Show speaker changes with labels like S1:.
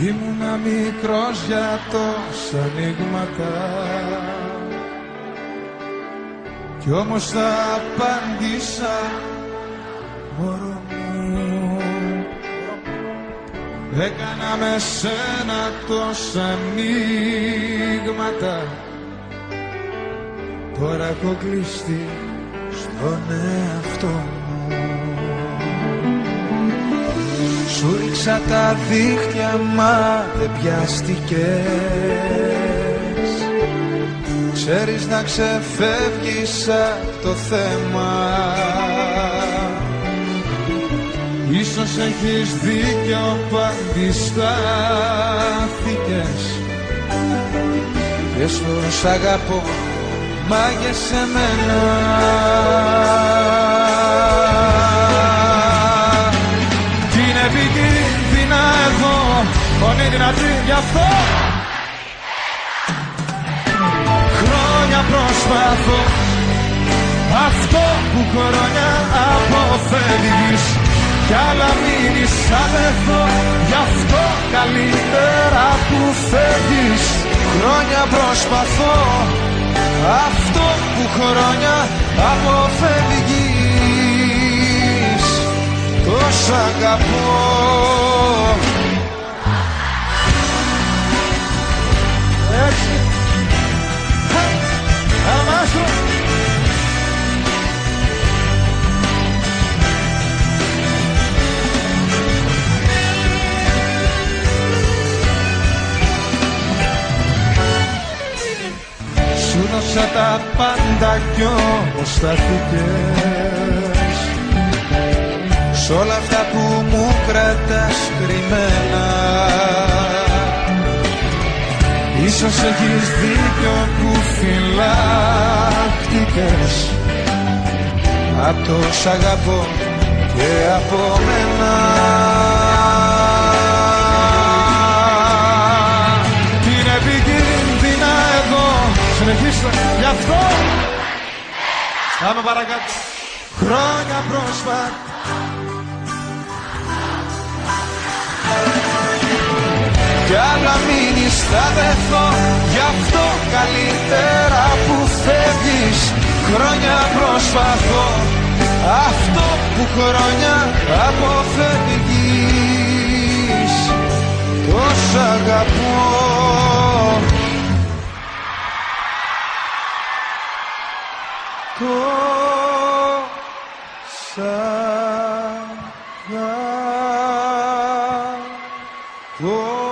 S1: Ήμουνα μικρός για τόσα ανοίγματα κι όμως θα απάντησα μωρό μου. Έκανα με σένα τόσα ανοίγματα, τώρα έχω κλειστεί στον εαυτό μου. Σου ρίξα τα δίχτυα μα δεν πιάστηκες. Ξέρεις να ξεφεύγεις απ' το θέμα. Ίσως έχεις δίκιο που αντιστάθηκες. Και σ' αγαπώ μα και σε μένα. Τι είναι επικίνδυνα εδώ, φωνή δυνατή γι' αυτό. Χρόνια προσπαθώ αυτό που χρόνια αποφεύγεις. Κι άλλα μείνεις αδερφό, γι' αυτό καλύτερα που φεύγεις. Χρόνια προσπαθώ αυτό που χρόνια αποφεύγεις. Τόσο αγαπώ. Έτσι αμάσου. Σου δώσα τα πάντα κι όμως στάθηκες σ' όλα αυτά που μου κρατάς κρυμμένα. Ίσως έχεις δίκιο που φυλάχτηκες απ' το σ' αγαπώ και από μένα. Είναι επικίνδυνα εδώ, συνεχίστε γι' αυτό. Πάμε παρακάτω. Χρόνια πρόσφατα κι άλλα μείνεις θα δεθώ, γι' αυτό καλύτερα που φεύγεις. Χρόνια προσπαθώ αυτό που χρόνια αποφεύγεις. Τόσο αγαπώ. Τόσα αγαπώ.